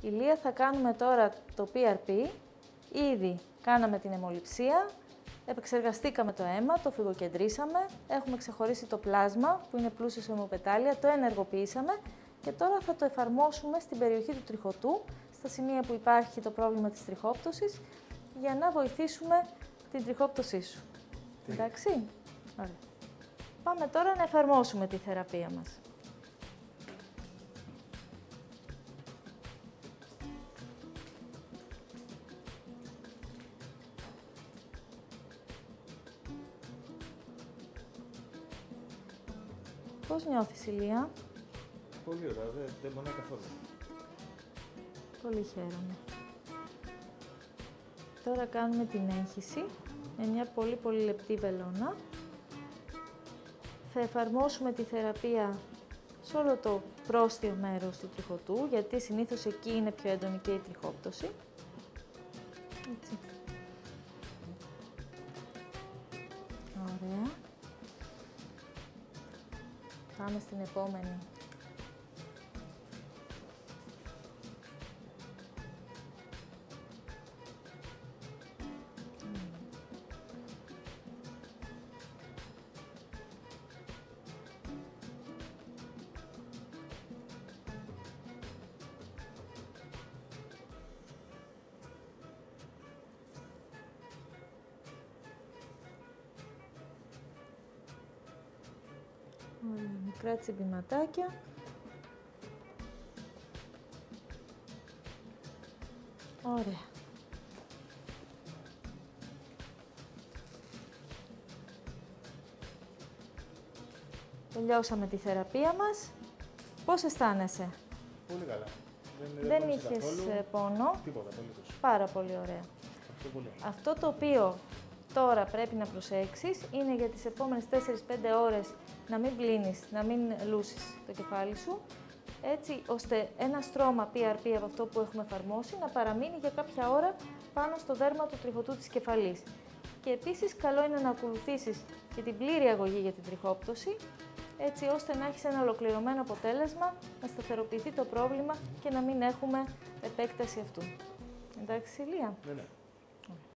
Ηλία, θα κάνουμε τώρα το PRP. Ήδη κάναμε την αιμοληψία, επεξεργαστήκαμε το αίμα, το φυγοκεντρήσαμε, έχουμε ξεχωρίσει το πλάσμα που είναι πλούσιο σε αιμοπετάλια, το ενεργοποιήσαμε και τώρα θα το εφαρμόσουμε στην περιοχή του τριχωτού, στα σημεία που υπάρχει το πρόβλημα της τριχόπτωσης, για να βοηθήσουμε την τριχόπτωσή σου. Εντάξει? Ωραία. Πάμε τώρα να εφαρμόσουμε τη θεραπεία μας. Πώς νιώθεις, Ηλία? Πολύ ωραία, δεν πονάει καθόλου. Πολύ χαίρομαι. Τώρα κάνουμε την έγχυση με μια πολύ λεπτή βελόνα. Θα εφαρμόσουμε τη θεραπεία σε όλο το πρόστιο μέρος του τριχωτού, γιατί συνήθως εκεί είναι πιο έντονη και η τριχόπτωση. Έτσι. Ωραία. Πάμε στην επόμενη. Μικρά τσιμπηματάκια. Ωραία. Τελειώσαμε τη θεραπεία μας. Πώς αισθάνεσαι? Πολύ καλά. Δεν είχες πόνο. Τίποτα, απολύτως. Πάρα πολύ ωραία. Αυτό το οποίο τώρα πρέπει να προσέξεις είναι για τις επόμενες 4-5 ώρες να μην πλύνεις, να μην λούσεις το κεφάλι σου, έτσι ώστε ένα στρώμα PRP από αυτό που έχουμε εφαρμόσει να παραμείνει για κάποια ώρα πάνω στο δέρμα του τριχωτού της κεφαλής. Και επίσης καλό είναι να ακολουθήσεις και την πλήρη αγωγή για την τριχόπτωση, έτσι ώστε να έχεις ένα ολοκληρωμένο αποτέλεσμα, να σταθεροποιηθεί το πρόβλημα και να μην έχουμε επέκταση αυτού. Εντάξει, Ηλία? Ναι.